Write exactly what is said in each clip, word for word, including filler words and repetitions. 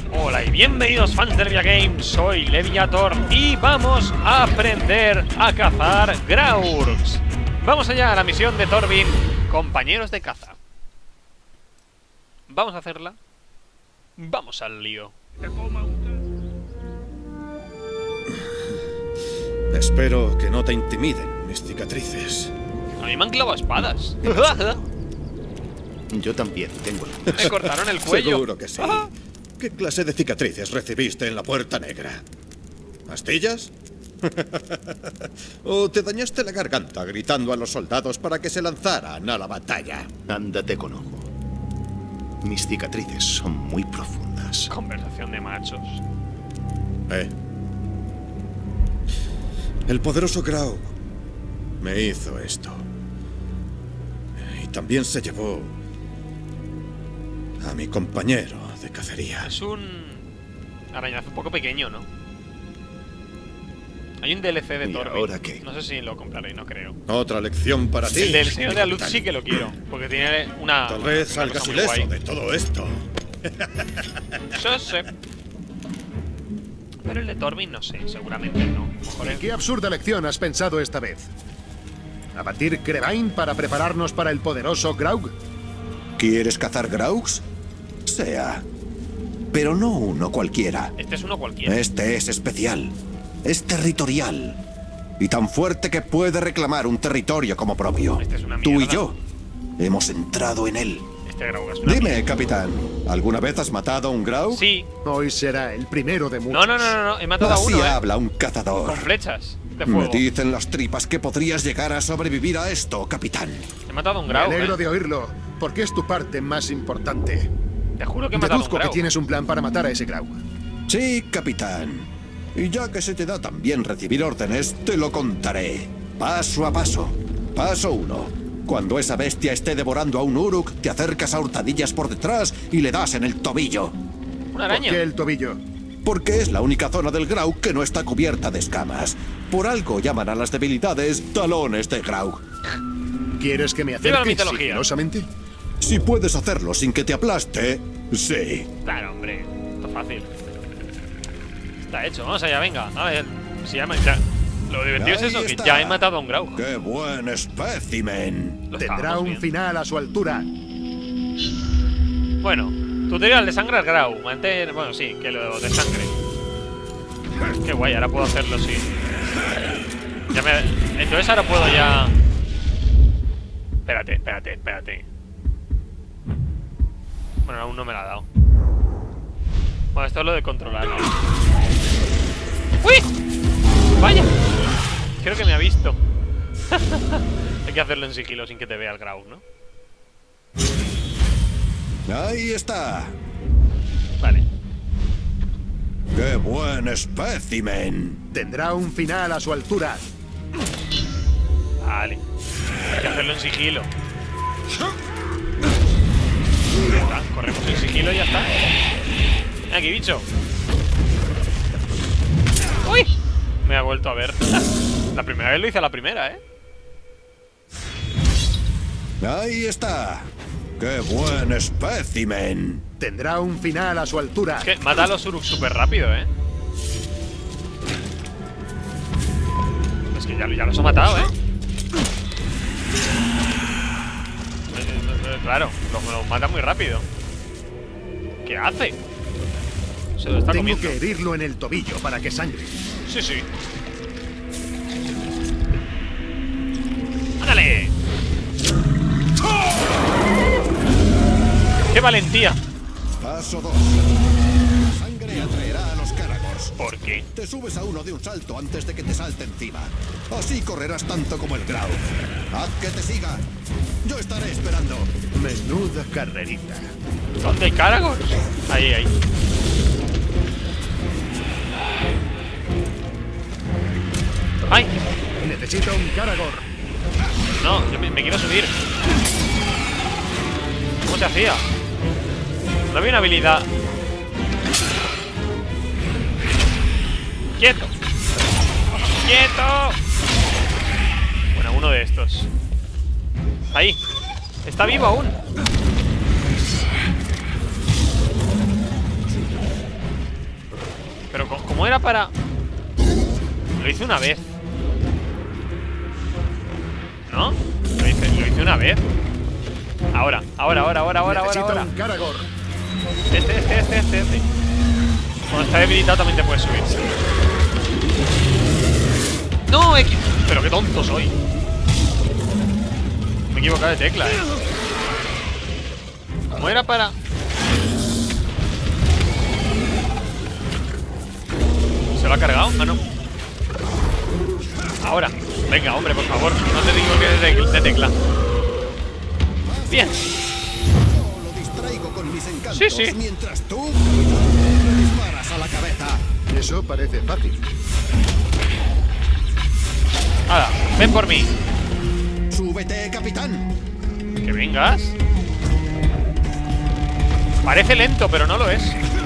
Hola y bienvenidos fans de Levia Games, soy Leviator y vamos a aprender a cazar Graurks. Vamos allá a la misión de Torvin, compañeros de caza. Vamos a hacerla. Vamos al lío. Espero que no te intimiden mis cicatrices. A mí me han clavado espadas. Yo también tengo. Me cortaron el cuello. Seguro que sí. ¿Qué clase de cicatrices recibiste en la Puerta Negra? ¿Astillas? ¿O te dañaste la garganta gritando a los soldados para que se lanzaran a la batalla? Ándate con ojo. Mis cicatrices son muy profundas. Conversación de machos. ¿Eh? El poderoso Graug me hizo esto. Y también se llevó a mi compañero de cacería. Es un arañazo un poco pequeño, ¿no? Hay un D L C de ¿Y Torvin. ahora qué? No sé si lo compraré, no creo. Otra lección para ti. El del Señor de la Luz sí que lo quiero, porque tiene una... Tal una vez cosa salgas muy ileso guay. de todo esto. Sí, sí. Pero el de Torvin no sé, seguramente no. A lo mejor ¿En el- qué absurda lección has pensado esta vez? ¿Abatir Crevain para prepararnos para el poderoso Graug? ¿Quieres cazar Graugs? Sea. Pero no uno cualquiera. Este es uno cualquiera. Este es especial. Es territorial. Y tan fuerte que puede reclamar un territorio como propio. Este es una Tú y mierda. yo hemos entrado en él. Este Graug es una Dime, mierda. capitán, ¿alguna vez has matado a un Graug? Sí. Hoy será el primero de muchos. No, no, no, no, no. He matado a Así uno, ¿eh? habla un cazador. Con flechas de Me fuego. dicen las tripas que podrías llegar a sobrevivir a esto, capitán. He matado a un Me Graug, alegro ¿eh? de oírlo, porque es tu parte más importante. Te juro que he matado a un Deduzco que Graug. tienes un plan para matar a ese Graug. Sí, capitán. Y ya que se te da tan bien recibir órdenes, te lo contaré. Paso a paso. Paso uno. Cuando esa bestia esté devorando a un Uruk, te acercas a hurtadillas por detrás y le das en el tobillo. Una ¿Por araña. qué el tobillo? Porque es la única zona del Graug que no está cubierta de escamas. Por algo llaman a las debilidades talones de Graug. ¿Quieres que me Viva la acerque mitología. sigilosamente? Si puedes hacerlo sin que te aplaste, sí. Claro, hombre. Esto es fácil. Está hecho. Vamos allá, venga. A ver. Si ya, me- ya- Lo divertido es Ahí eso, que está. ya he matado a un Graug. ¡Qué buen espécimen! Lo Tendrá estábamos un viendo. final a su altura. Bueno, tutorial de sangre al Graug. Mantener. Bueno, sí, que lo de sangre. Qué guay, ahora puedo hacerlo, sí. Ya me... Entonces ahora puedo ya. Espérate, espérate, espérate. Bueno, aún no me la ha dado. Bueno, esto es lo de controlarlo. ¡Uy! ¡Vaya! Creo que me ha visto. Hay que hacerlo en sigilo sin que te vea el Graug, ¿no? Ahí está. Vale. ¡Qué buen espécimen! Tendrá un final a su altura. Vale. Hay que hacerlo en sigilo. Ya está, corremos en sigilo y ya está. Ven aquí, bicho. ¡Uy! Me ha vuelto a ver. La primera vez lo hice a la primera, ¿eh? Ahí está. ¡Qué buen espécimen! Tendrá un final a su altura. Es que mata a los Uruks súper rápido, ¿eh? Es que ya, ya los ha matado, ¿eh? Eh, eh, eh, Claro, los los mata muy rápido. ¿Qué hace? Se lo está Tengo comiendo. que herirlo en el tobillo para que sangre. Sí, sí. ¡Ándale! ¡Qué valentía! Paso dos. Sangre atraerá a los Caragors. ¿Por qué? Te subes a uno de un salto antes de que te salte encima. Así correrás tanto como el Graug. Haz que te siga. Yo estaré esperando. Menuda carrerita. ¿Dónde hay Caragors? Ahí, ahí. ¡Ay! Necesito un Caragor. No, yo me, me quiero subir. ¿Cómo se hacía? No había una habilidad. ¡Quieto! ¡Quieto! Bueno, uno de estos. Ahí. Está vivo aún. era para...? Lo hice una vez. ¿No? Lo hice, lo hice una vez. Ahora, ahora, ahora, ahora, ahora, ahora, ahora. Un Karagor. Este, este, este, este, este. Cuando está debilitado también te puedes subir. ¡No! X. Pero qué tonto soy. Me he equivocado de tecla, eh. ¿Cómo era para...? ¿Se lo ha cargado? Ah, no. Ahora. Venga, hombre, por favor. No te digo que es de tecla. Bien. Lo distraigo con mis encantos Sí, sí. mientras tú me disparas a la cabeza. Eso parece fácil. Hala, ven por mí. Súbete, capitán. Que vengas. Parece lento, pero no lo es.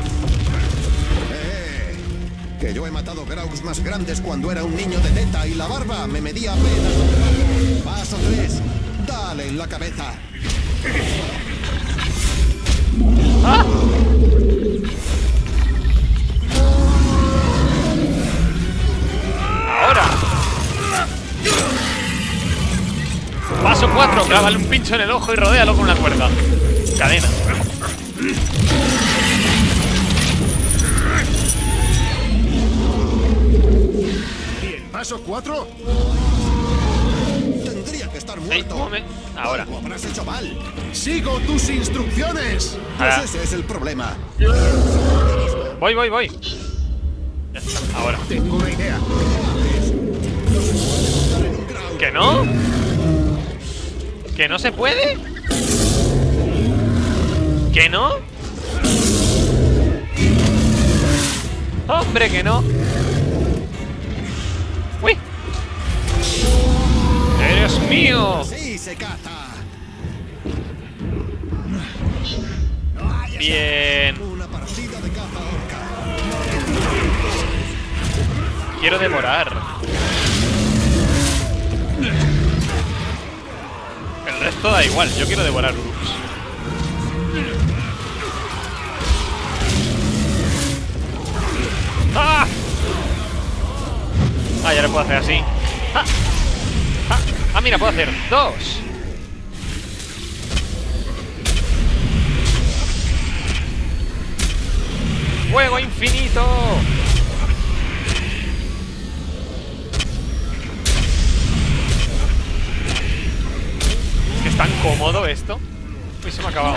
Eh, que yo he matado Graugs más grandes cuando era un niño de teta y la barba me medía apenas un paso. Paso tres. Dale en la cabeza. ¡Ah! Ahora. Paso cuatro. Clávale un pincho en el ojo y rodéalo con una cuerda. Cadena. Bien, paso cuatro. Tendría que estar Ey, muerto. un momento. Ahora. Algo habrás hecho mal. Sigo tus instrucciones. Ahora. Pues ese es el problema. Voy, voy, voy. Ya está. Ahora. Tengo una idea. ¿Que no? ¿Que no se puede? ¿Que no? ¡Hombre, que no! ¡Uy! ¡Eres mío! Sí, se caza. Bien. Una partida de caza orca. Quiero devorar. El resto da igual, yo quiero devorar uruks. ¡Ah! Ah, ya lo puedo hacer así. ¡Ah! ¡Ah! Ah, mira, puedo hacer dos. ¡Fuego infinito! Es que es tan cómodo esto. Uy, se me ha acabado.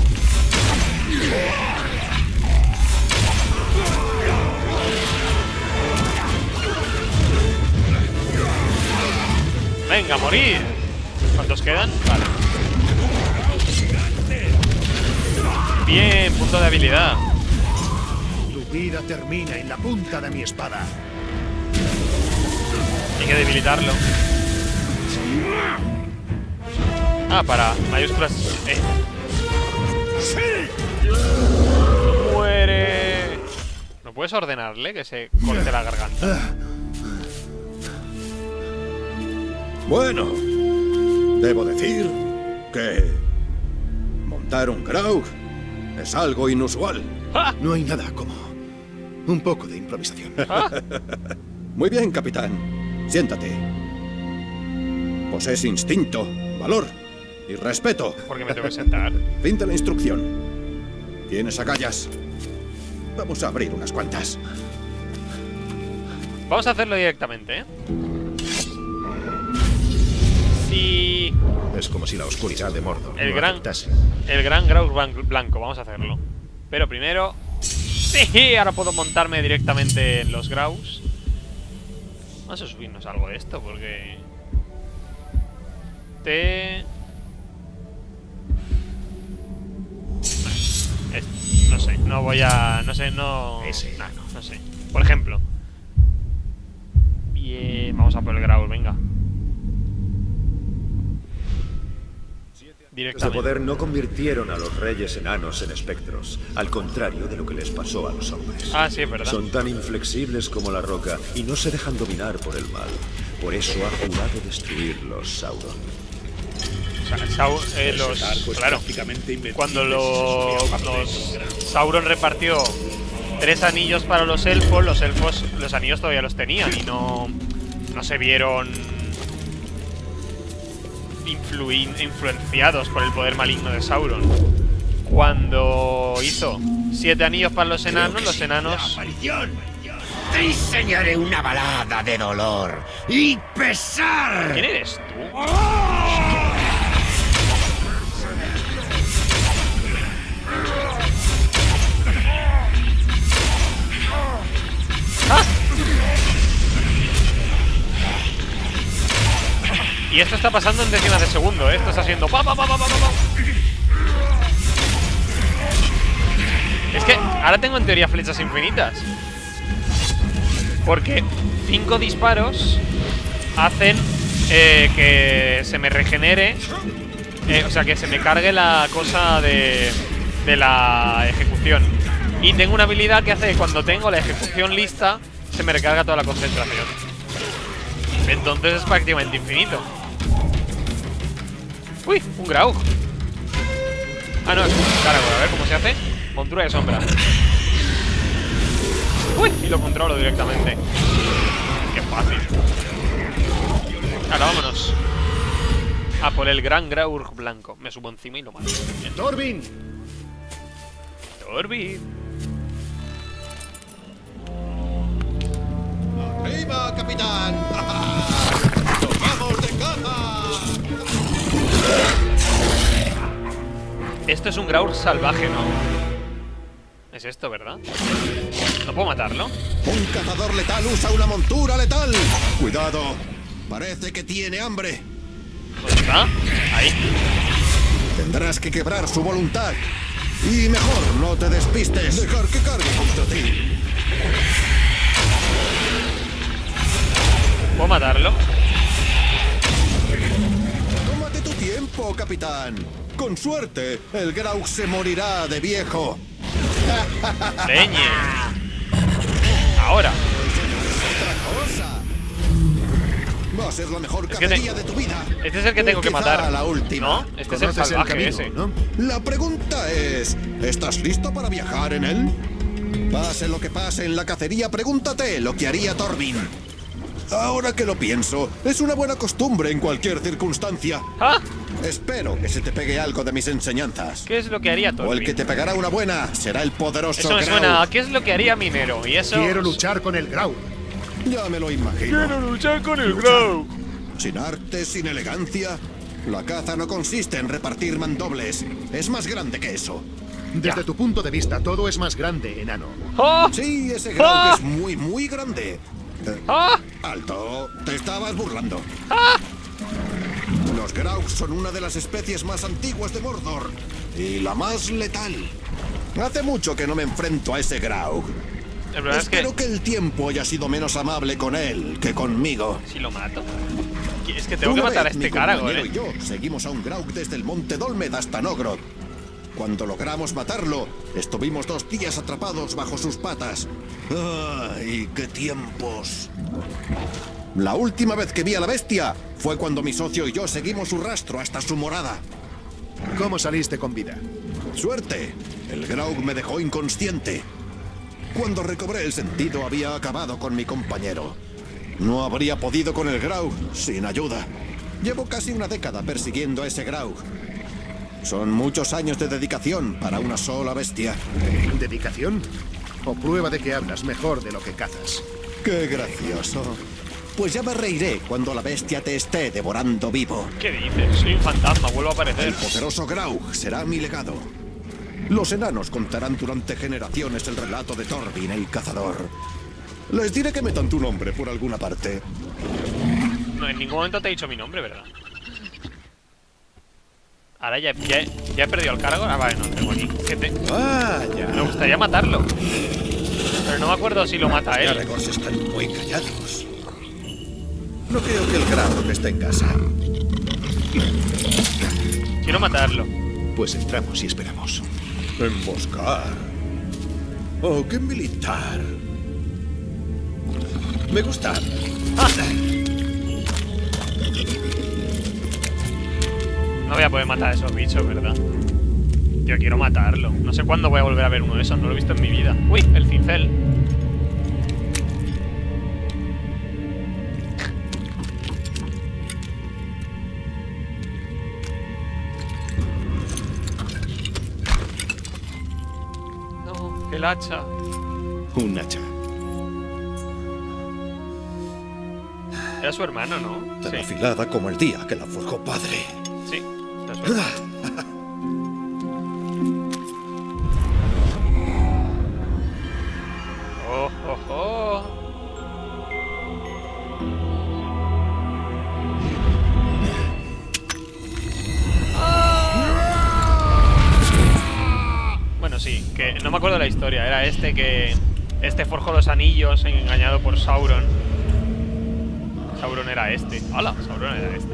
Venga, a morir. ¿Cuántos quedan? Vale. Bien, punto de habilidad. Tu vida termina en la punta de mi espada. Hay que debilitarlo. Ah, para mayúsculas. Eh. Muere. ¿No puedes ordenarle que se corte la garganta? Bueno, debo decir que montar un Graug es algo inusual. ¡Ah! No hay nada como un poco de improvisación. ¡Ah! Muy bien, capitán. Siéntate. Posees instinto, valor y respeto. ¿Por qué me tengo que sentar? Fin de la instrucción. Tienes agallas. Vamos a abrir unas cuantas. Vamos a hacerlo directamente, ¿eh? Si Es como si la oscuridad de Mordor el no gran afectase. el gran Graug blanco, vamos a hacerlo. Pero primero, sí, ahora puedo montarme directamente en los Graugs. Vamos a subirnos algo de esto porque te Es- no sé, no voy a, no sé, no, Ese. no, no, no sé. Por ejemplo, bien, vamos a por el Graug, venga. Los de Directamente. poder no convirtieron a los reyes enanos en espectros, al contrario de lo que les pasó a los hombres. Ah, sí, es verdad. Son tan inflexibles como la roca y no se dejan dominar por el mal. Por eso ha jurado destruirlos, Sauron. O sea, Sau- eh, los, claro, cuando lo, cuando Sauron repartió tres anillos para los elfos. Los elfos, los anillos todavía los tenían y no, no se vieron influi- influenciados por el poder maligno de Sauron. Cuando hizo siete anillos para los enanos, los enanos... Te enseñaré una balada de dolor y pesar. ¿Quién eres tú? ¡Ah! Y esto está pasando en décimas de segundo, ¿eh? Esto está siendo... ¡Pa, pa, pa, pa, pa, pa! Es que ahora tengo en teoría flechas infinitas. Porque cinco disparos hacen eh, que se me regenere, eh, o sea, que se me cargue la cosa de, de la ejecución. Y tengo una habilidad que hace que cuando tengo la ejecución lista, se me recarga toda la concentración. Entonces es prácticamente infinito. Uy, un Graug. Ah, no, es un Caragor. A ver cómo se hace. Montura de sombra. Uy, y lo controlo directamente. Qué fácil. Ahora vámonos a por el gran Graurg blanco. Me subo encima y lo mato. Bien. ¡Torvin! Torvin. ¡Arriba, capitán! ¡Nos vamos de caza! Esto es un Graurg salvaje, ¿no? Es esto, ¿verdad? ¿No puedo matarlo? Un cazador letal usa una montura letal. Cuidado, parece que tiene hambre. ¿Dónde está? Ahí. Tendrás que quebrar su voluntad. Y mejor no te despistes. Dejar que cargue contra ti. ¿Puedo matarlo? Tómate tu tiempo, capitán. Con suerte, el Graug se morirá de viejo. Leñe. Ahora. Otra cosa. Va a ser la mejor Es que cacería te- de tu vida. Este es el que tengo que Quizá matar. la última. ¿No? Este es el Conoces salvaje camino, ese. ¿no? La pregunta es, ¿estás listo para viajar en él? Pase lo que pase en la cacería, pregúntate lo que haría Torvin. Ahora que lo pienso, es una buena costumbre en cualquier circunstancia. ¿Ah? Espero que se te pegue algo de mis enseñanzas. ¿Qué es lo que haría O el Torvin? que te pegará una buena será el poderoso Eso me Graug. suena a ¿qué es lo que haría Minero? Y eso... Quiero luchar con el Graug. Ya me lo imagino. luchar con el Graug. Sin arte, sin elegancia. La caza no consiste en repartir mandobles. Es más grande que eso. Desde tu punto de vista, todo es más grande, enano. ¡Oh! Sí, ese Graug ¡Ah! es muy, muy grande. Eh, ¡Ah! Alto, te estabas burlando. ¡Ah! Los Graug son una de las especies más antiguas de Mordor y la más letal. Hace mucho que no me enfrento a ese Graug. El problema es que... Espero que el tiempo haya sido menos amable con él que conmigo. ¿Si lo mato? Es que tengo que Una matar a vez, este mi Caragor, compañero ¿eh? y yo seguimos a un Graug desde el monte Dolmed hasta Nogrod. Cuando logramos matarlo, estuvimos dos días atrapados bajo sus patas. ¡Ay, qué tiempos! La última vez que vi a la bestia fue cuando mi socio y yo seguimos su rastro hasta su morada. ¿Cómo saliste con vida? Suerte, el Graug me dejó inconsciente. Cuando recobré el sentido había acabado con mi compañero. No habría podido con el Graug sin ayuda. Llevo casi una década persiguiendo a ese Graug. Son muchos años de dedicación para una sola bestia. ¿Dedicación? ¿O prueba de que hablas mejor de lo que cazas? ¡Qué gracioso! Pues ya me reiré cuando la bestia te esté devorando vivo. ¿Qué dices? Soy un fantasma, vuelvo a aparecer. El poderoso Graug será mi legado. Los enanos contarán durante generaciones el relato de Torvin el cazador. Les diré que metan tu nombre por alguna parte. No, en ningún momento te he dicho mi nombre, ¿verdad? Ahora ya, ya, ya he perdido al Caragor. Ah, vale, no, tengo aquí. ¿Qué te... Vaya. Me gustaría matarlo. Pero no me acuerdo si lo mata él. Caragors están muy callados. No creo que el Graug esté en casa. Quiero matarlo. Pues entramos y esperamos. Emboscar. Oh, qué militar. Me gusta. Ah. No voy a poder matar a esos bichos, ¿verdad? Yo quiero matarlo. No sé cuándo voy a volver a ver uno de esos. No lo he visto en mi vida. Uy, el cincel. No, el hacha. Un hacha. Era su hermano, ¿no? Tan Sí. afilada como el día que la forjó padre. Sí, era su hermano. Oh, oh, oh. Ah. Bueno, sí, que no me acuerdo de la historia. Era este que... Este forjó los anillos engañado por Sauron. Sauron era este. ¡Hala! Sauron era este.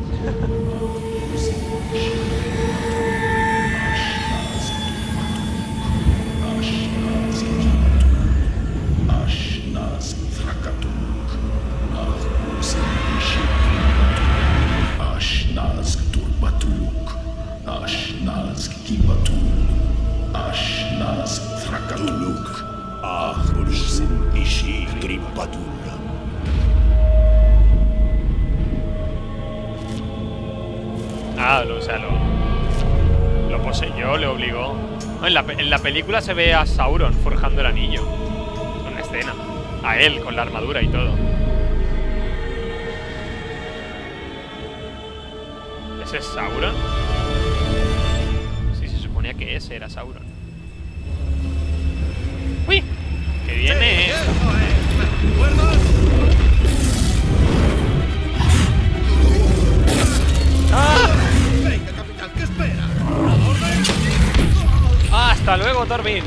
Ah, lo, o sea, lo, lo poseyó, le obligó. No, en, la, en la película se ve a Sauron forjando el anillo. En una escena. A él, con la armadura y todo. ¿Ese es Sauron? Sí, se suponía que ese era Sauron. ¡Uy! ¡Que viene! ¡Ah! Venga, capitán, ¿qué espera? ¡Ah, hasta luego, Torvin!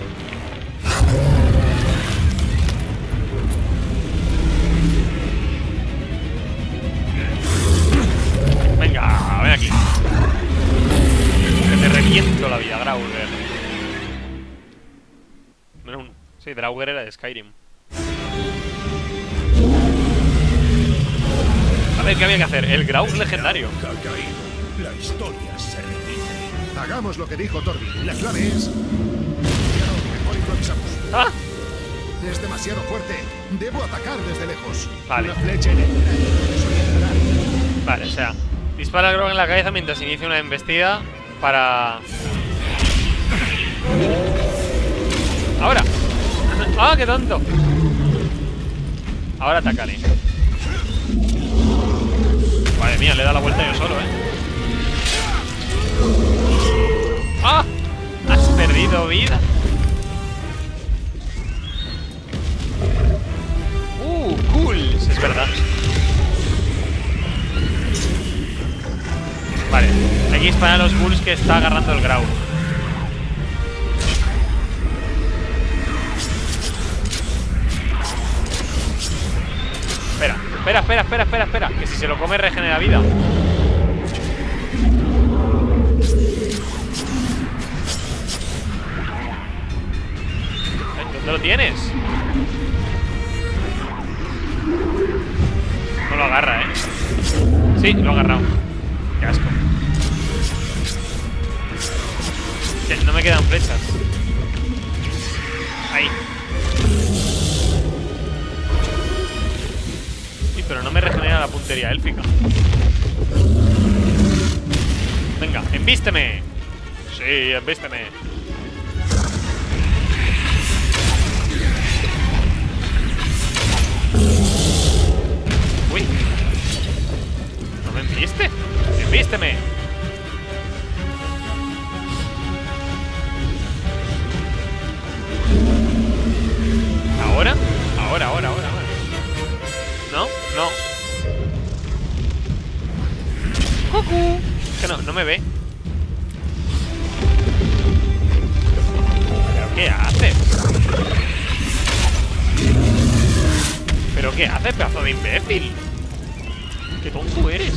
Venga, ven aquí. Que te reviento la vida, Draugr. Menos un... Sí, Draugr era de Skyrim. A ver, ¿qué había que hacer? El Graug legendario. La historia se repite. Hagamos lo que dijo Torvin. La clave es... Mejor improvisamos. ¡Ah! Es demasiado fuerte. Debo atacar desde lejos. Vale. Una flecha en el... Eso ayudará. Vale, o sea, dispara al Graug en la cabeza mientras inicia una embestida para... ¡Ahora! ¡Ah, qué tonto! Ahora atacaré. Madre mía, le he dado la vuelta yo solo, ¿eh? ¡Ah! Has perdido vida. ¡Uh! ¡Cool! Sí, es verdad. Vale, hay que disparar a los ghouls que está agarrando el Graug. Espera, espera, espera, espera, espera, espera. Que si se lo come regenera vida. ¿Dónde lo tienes? No lo agarra, ¿eh? Sí, lo ha agarrado. Qué asco. Que no me quedan flechas. Ahí. Sí, pero no me regenera la puntería élfica. Venga, envísteme. Sí, envísteme. Uy. ¿No me enviste? ¡Envísteme! ¿Ahora? Ahora, ahora, ahora, ahora. ¿No? No. ¡Cucú! Es que no, no me ve. ¿Pero qué haces? ¿Pero qué haces, pedazo de imbécil? ¡Qué tonto eres!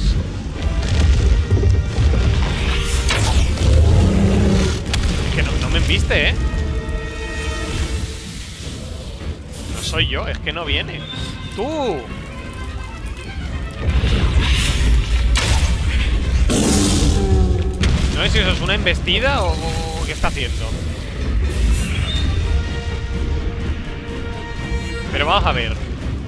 Es que no, no me enviste, ¿eh? No soy yo, es que no viene. ¡Tú! No sé si eso es una embestida o, o qué está haciendo? Pero vamos a ver.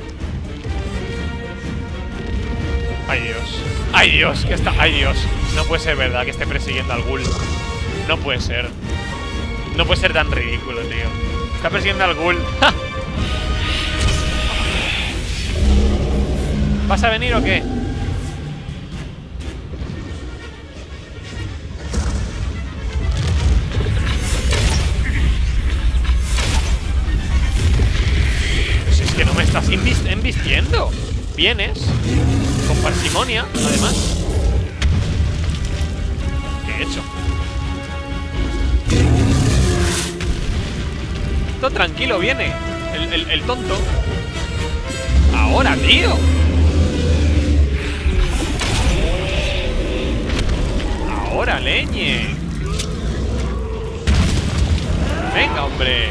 Ay, Dios. Ay, Dios, que está... Ay, Dios. No puede ser verdad que esté persiguiendo al ghoul. No puede ser. No puede ser tan ridículo, tío. Está persiguiendo al ghoul. ¡Ja! ¿Vas a venir o qué? Pues es que no me estás embistiendo. Vienes con parsimonia, además. ¿Qué he hecho? Todo tranquilo viene el, el, el tonto. Ahora, tío. Ahora, leñe. Venga, hombre.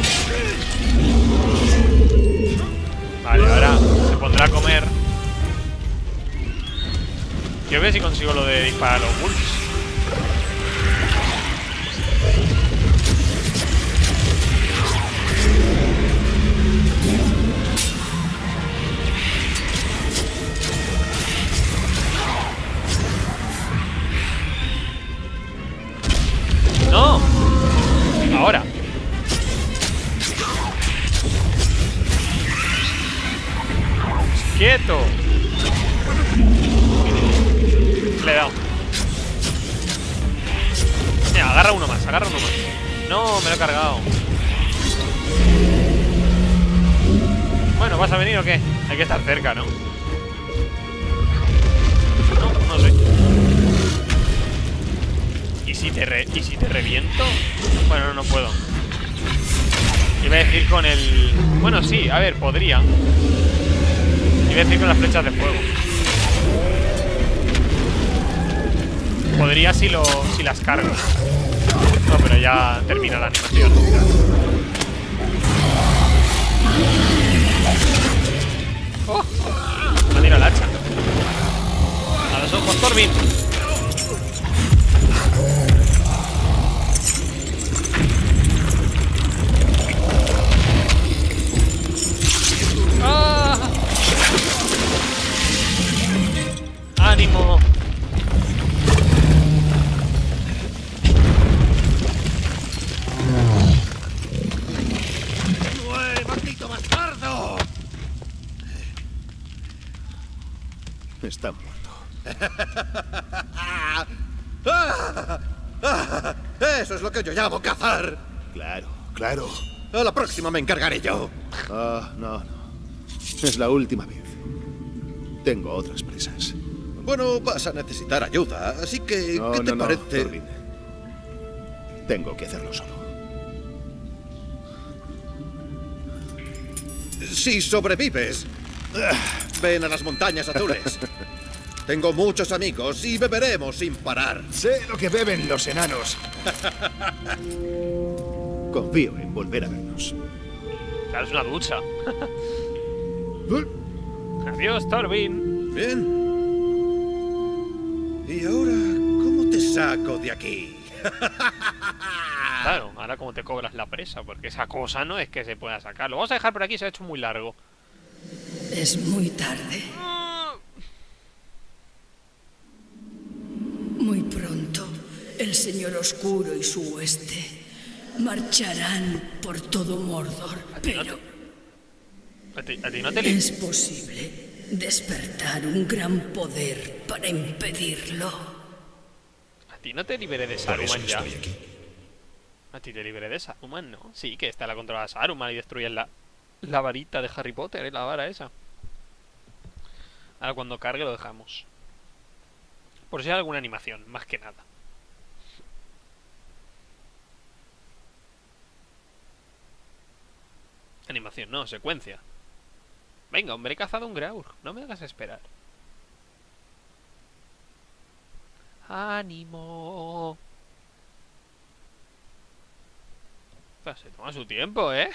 Vale, ahora se pondrá a comer. Quiero ver si consigo lo de disparar a los ghouls. ¡No! Ahora. ¡Quieto! Le he dado. Mira, agarra uno más, agarra uno más. No, me lo he cargado. Bueno, ¿vas a venir o qué? Hay que estar cerca, ¿no? No, no sé. ¿Y si te, re ¿y si te reviento? Bueno, no, no puedo. Iba a decir con el... Bueno, sí, a ver, podría. Iba a decir con las flechas de fuego. Podría si, lo, si las cargo. No, pero ya termina la animación. ¡Oh! Me ha tirado el hacha. A los ojos, Torvin. ¡Ah! ¡Ánimo! ¡Maldito bastardo! Está muerto. Eso es lo que yo llamo cazar. Claro, claro. A la próxima me encargaré yo. Ah, no, no. Es la última vez. Tengo otras presas. Bueno, vas a necesitar ayuda, así que... No, ¿qué te no, no, parece? Torvin. Tengo que hacerlo solo. Si sobrevives, ven a las montañas azules. Tengo muchos amigos y beberemos sin parar. Sé lo que beben los enanos. Confío en volver a vernos. Claro, es una ducha. Adiós, Torvin. Bien. ¿Y ahora cómo te saco de aquí? Claro, ahora como te cobras la presa, porque esa cosa no es que se pueda sacar. Lo vamos a dejar por aquí, se ha hecho muy largo. Es muy tarde. Muy pronto, el Señor Oscuro y su hueste marcharán por todo Mordor, pero... ¿A ti, a ti no te li- es posible despertar un gran poder para impedirlo. ¿A ti no te liberé de Por eso Saruman ya? estoy aquí. ¿A ti te liberé de Saruman, no? Sí, que está la controlada Saruman y destruyen la, la varita de Harry Potter, ¿eh? La vara esa. Ahora cuando cargue lo dejamos. Por si hay alguna animación, más que nada. Animación, no, secuencia. Venga, hombre, he cazado un Graur. No me hagas esperar. ¡Ánimo! Pues se toma su tiempo, ¿eh?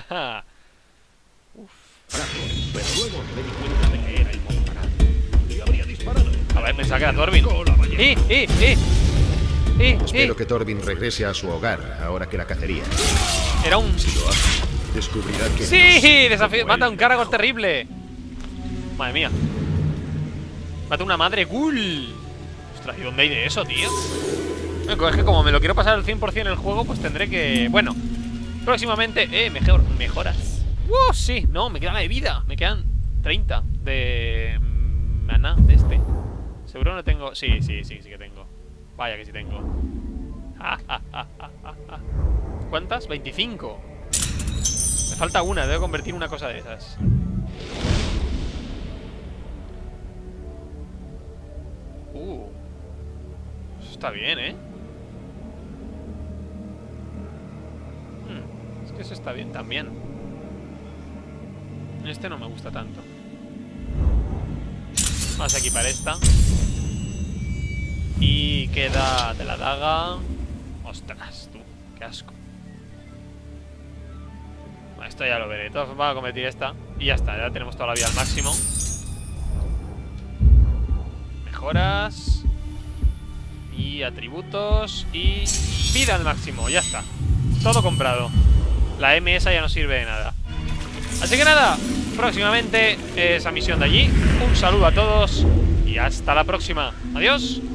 Uf. Pero luego me di cuenta de que era el montaraz. Y habría disparado. A ver, pensaba que era Torvin. ¡Eh, eh, eh! eh, Espero eh. que Torvin regrese a su hogar ahora que la cacería. Era un... Si lo hace, descubrirá que ¡Sí! no soy Desafío. como Mata a él un Caragor mejor. terrible. Madre mía. Mata a una madre cool. Ostras, ¿y dónde hay de eso, tío? Bueno, es que como me lo quiero pasar al cien por cien el juego, pues tendré que... Bueno, próximamente... Eh, mejor, mejoras. ¡Uh! Sí, no, me queda la de vida. Me quedan treinta de... Maná, de este. Seguro no tengo... Sí, sí, sí, sí que tengo. Vaya que sí tengo. Ja, ja, ja, ja, ja. ¿Cuántas? veinticinco. Me falta una, debo convertir una cosa de esas. Uh. Eso está bien, ¿eh? Hmm, es que eso está bien también. Este no me gusta tanto. Vamos a equipar esta. Y queda de la daga. Ostras, tú, qué asco. Bueno, esto ya lo veré. Entonces vamos a convertir esta. Y ya está, ya tenemos toda la vida al máximo. Mejoras. Y atributos. Y vida al máximo, ya está. Todo comprado. La M esa ya no sirve de nada. Así que nada, próximamente esa misión de allí. Un saludo a todos y hasta la próxima. Adiós.